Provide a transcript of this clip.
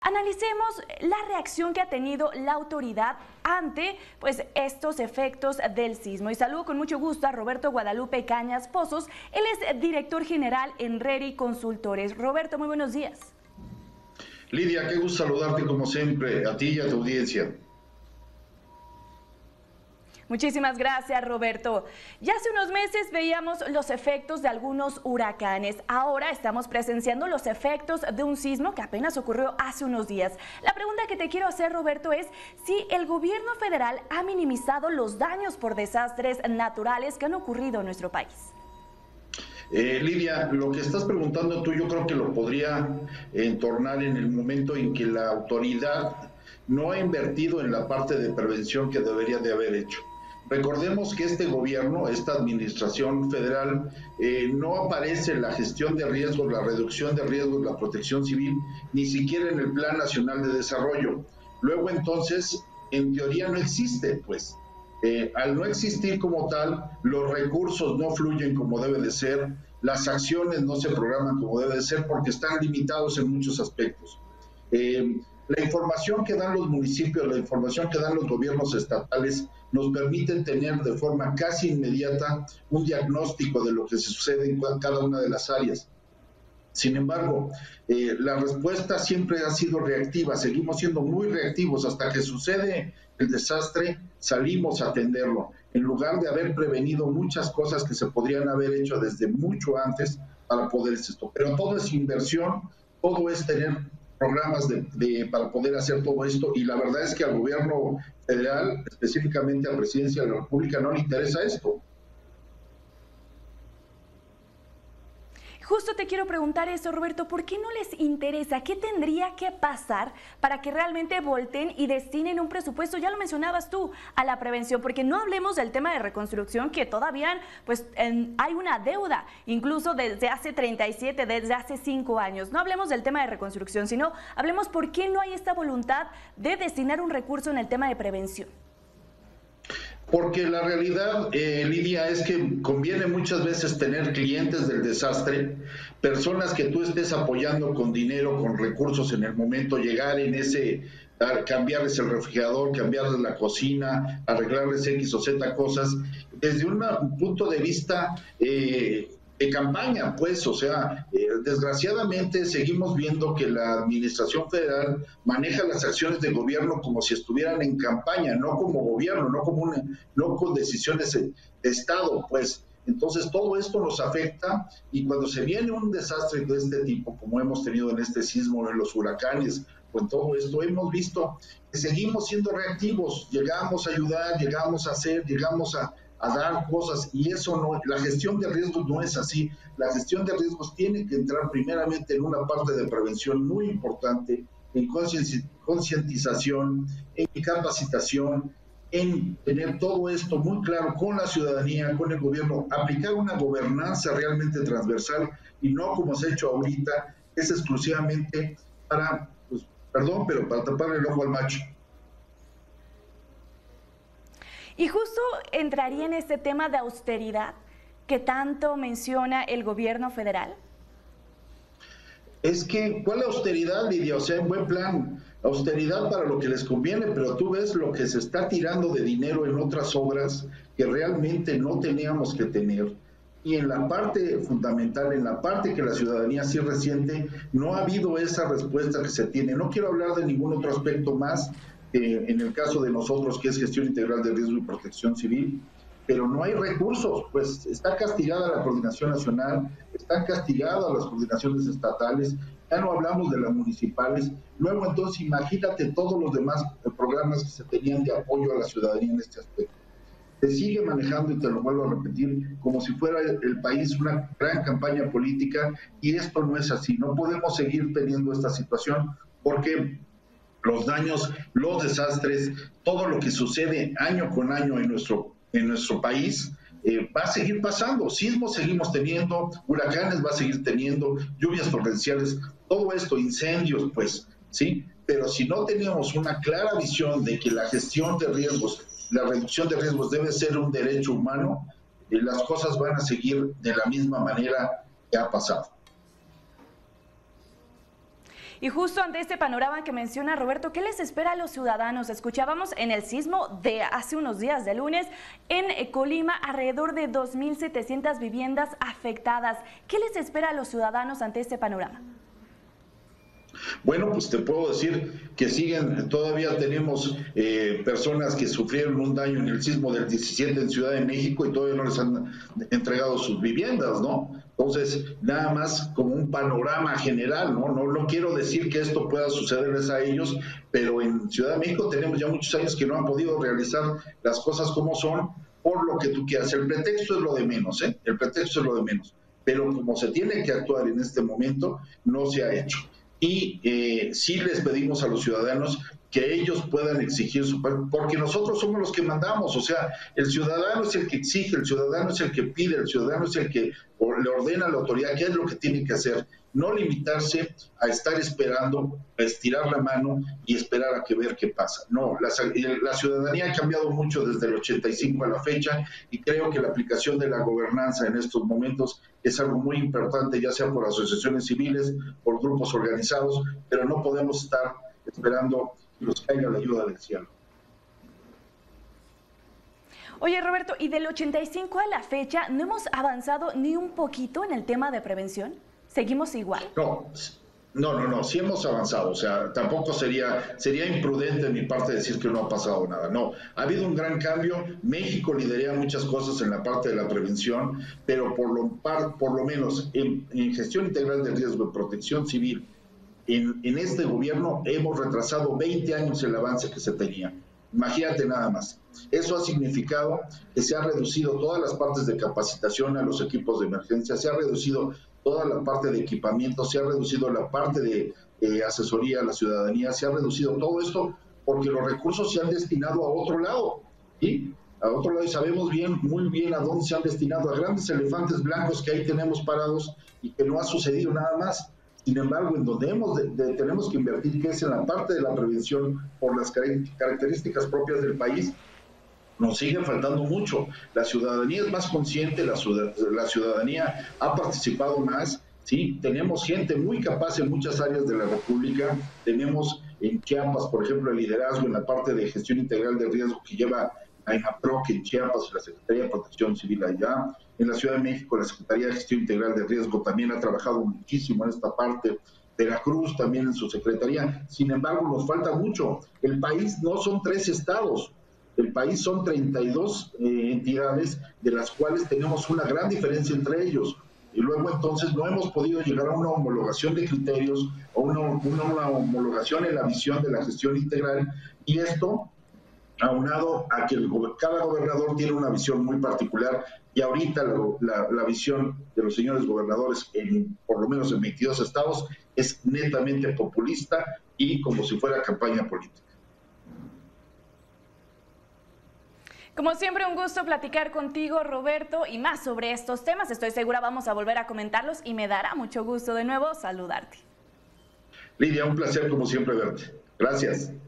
Analicemos la reacción que ha tenido la autoridad ante estos efectos del sismo. Y saludo con mucho gusto a Roberto Guadalupe Cañas Pozos. Él es director general en RERI Consultores. Roberto, muy buenos días. Lidia, qué gusto saludarte como siempre, a ti y a tu audiencia. Muchísimas gracias, Roberto. Ya hace unos meses veíamos los efectos de algunos huracanes. Ahora estamos presenciando los efectos de un sismo que apenas ocurrió hace unos días. La pregunta que te quiero hacer, Roberto, es si el gobierno federal ha minimizado los daños por desastres naturales que han ocurrido en nuestro país. Lidia, lo que estás preguntando tú yo creo que lo podría entornar en el momento en que la autoridad no ha invertido en la parte de prevención que debería de haber hecho. Recordemos que este gobierno, esta administración federal, no aparece en la gestión de riesgos, la reducción de riesgos, la protección civil, ni siquiera en el Plan Nacional de Desarrollo. Luego entonces, en teoría no existe, pues. Al no existir como tal, los recursos no fluyen como debe de ser, las acciones no se programan como debe de ser porque están limitados en muchos aspectos. La información que dan los municipios, la información que dan los gobiernos estatales nos permiten tener de forma casi inmediata un diagnóstico de lo que se sucede en cada una de las áreas. Sin embargo, la respuesta siempre ha sido reactiva, seguimos siendo muy reactivos hasta que sucede el desastre, salimos a atenderlo, en lugar de haber prevenido muchas cosas que se podrían haber hecho desde mucho antes para poder esto. Pero todo es inversión, todo es tener programas para poder hacer todo esto, y la verdad es que al gobierno federal, específicamente a la Presidencia de la República, no le interesa esto. Justo te quiero preguntar eso, Roberto, ¿por qué no les interesa? ¿Qué tendría que pasar para que realmente volteen y destinen un presupuesto? Ya lo mencionabas tú, a la prevención, porque no hablemos del tema de reconstrucción, que todavía hay una deuda, incluso desde hace 37, desde hace 5 años. No hablemos del tema de reconstrucción, sino hablemos por qué no hay esta voluntad de destinar un recurso en el tema de prevención. Porque la realidad, Lidia, es que conviene muchas veces tener clientes del desastre, personas que tú estés apoyando con dinero, con recursos en el momento, llegar en cambiarles el refrigerador, cambiarles la cocina, arreglarles X o Z cosas, desde un punto de vista de campaña, pues, o sea, desgraciadamente seguimos viendo que la administración federal maneja las acciones de gobierno como si estuvieran en campaña, no como gobierno, no con decisiones de Estado, pues. Entonces todo esto nos afecta, y cuando se viene un desastre de este tipo, como hemos tenido en este sismo, en los huracanes, o en todo esto, hemos visto que seguimos siendo reactivos, llegamos a ayudar, llegamos a hacer, llegamos a dar cosas, y eso no, la gestión de riesgos no es así. La gestión de riesgos tiene que entrar primeramente en una parte de prevención muy importante, en concientización, en capacitación, en tener todo esto muy claro con la ciudadanía, con el gobierno, aplicar una gobernanza realmente transversal, y no como se ha hecho ahorita, es exclusivamente para, para taparle el ojo al macho. Y justo entraría en este tema de austeridad que tanto menciona el gobierno federal. Es que, ¿cuál austeridad, Lidia? O sea, en buen plan, austeridad para lo que les conviene, pero tú ves lo que se está tirando de dinero en otras obras que realmente no teníamos que tener. Y en la parte fundamental, en la parte que la ciudadanía sí resiente, no ha habido esa respuesta que se tiene. No quiero hablar de ningún otro aspecto más, en el caso de nosotros, que es gestión integral de riesgo y protección civil, pero no hay recursos, pues está castigada la coordinación nacional, están castigadas las coordinaciones estatales, ya no hablamos de las municipales. Luego entonces imagínate todos los demás programas que se tenían de apoyo a la ciudadanía en este aspecto. Se sigue manejando, y te lo vuelvo a repetir, como si fuera el país una gran campaña política, y esto no es así. No podemos seguir teniendo esta situación, porque los daños, los desastres, todo lo que sucede año con año en nuestro país, va a seguir pasando. Sismos seguimos teniendo, huracanes va a seguir teniendo, lluvias torrenciales, todo esto, incendios, pues, ¿sí? Pero si no tenemos una clara visión de que la gestión de riesgos, la reducción de riesgos debe ser un derecho humano, las cosas van a seguir de la misma manera que ha pasado. Y justo ante este panorama que menciona Roberto, ¿qué les espera a los ciudadanos? Escuchábamos en el sismo de hace unos días, de lunes, en Colima, alrededor de 2.700 viviendas afectadas. ¿Qué les espera a los ciudadanos ante este panorama? Bueno, pues te puedo decir que todavía tenemos personas que sufrieron un daño en el sismo del 17 en Ciudad de México y todavía no les han entregado sus viviendas, ¿no? Entonces, nada más como un panorama general, ¿no? No quiero decir que esto pueda sucederles a ellos, pero en Ciudad de México tenemos ya muchos años que no han podido realizar las cosas como son, por lo que tú quieras. El pretexto es lo de menos, ¿eh? El pretexto es lo de menos. Pero como se tiene que actuar en este momento, no se ha hecho. Y sí les pedimos a los ciudadanos que ellos puedan exigir su parte, porque nosotros somos los que mandamos, o sea, el ciudadano es el que exige, el ciudadano es el que pide, el ciudadano es el que le ordena a la autoridad qué es lo que tiene que hacer, no limitarse a estar esperando, a estirar la mano y esperar a ver qué pasa. No, la ciudadanía ha cambiado mucho desde el 85 a la fecha y creo que la aplicación de la gobernanza en estos momentos es algo muy importante, ya sea por asociaciones civiles, por grupos organizados, pero no podemos estar esperando que nos caiga la ayuda del cielo. Oye, Roberto, ¿y del 85 a la fecha no hemos avanzado ni un poquito en el tema de prevención? ¿Seguimos igual? No, sí hemos avanzado, o sea, tampoco sería imprudente de mi parte decir que no ha pasado nada, no, ha habido un gran cambio, México lidera muchas cosas en la parte de la prevención, pero por lo menos en gestión integral de riesgo y protección civil, en este gobierno hemos retrasado 20 años el avance que se tenía. Imagínate nada más. Eso ha significado que se ha reducido todas las partes de capacitación a los equipos de emergencia, se ha reducido toda la parte de equipamiento, se ha reducido la parte de asesoría a la ciudadanía, se ha reducido todo esto porque los recursos se han destinado a otro lado, ¿sí? A otro lado, y sabemos muy bien a dónde se han destinado, a grandes elefantes blancos que ahí tenemos parados y que no ha sucedido nada más. Sin embargo, en donde tenemos que invertir, que es en la parte de la prevención por las características propias del país, nos sigue faltando mucho. La ciudadanía es más consciente, la ciudadanía ha participado más, ¿sí? Tenemos gente muy capaz en muchas áreas de la República, tenemos en Chiapas, por ejemplo, el liderazgo en la parte de gestión integral de riesgo que lleva a INAPROC en Chiapas, la Secretaría de Protección Civil allá. En la Ciudad de México, la Secretaría de Gestión Integral de Riesgo también ha trabajado muchísimo en esta parte. Veracruz también en su secretaría. Sin embargo, nos falta mucho. El país no son 3 estados. El país son 32 entidades, de las cuales tenemos una gran diferencia entre ellos. Y luego entonces no hemos podido llegar a una homologación de criterios o una homologación en la visión de la gestión integral. Y esto aunado a que cada gobernador tiene una visión muy particular, y ahorita la visión de los señores gobernadores, por lo menos en 22 estados, es netamente populista y como si fuera campaña política. Como siempre, un gusto platicar contigo, Roberto, y más sobre estos temas. Estoy segura vamos a volver a comentarlos y me dará mucho gusto de nuevo saludarte. Lidia, un placer como siempre verte. Gracias.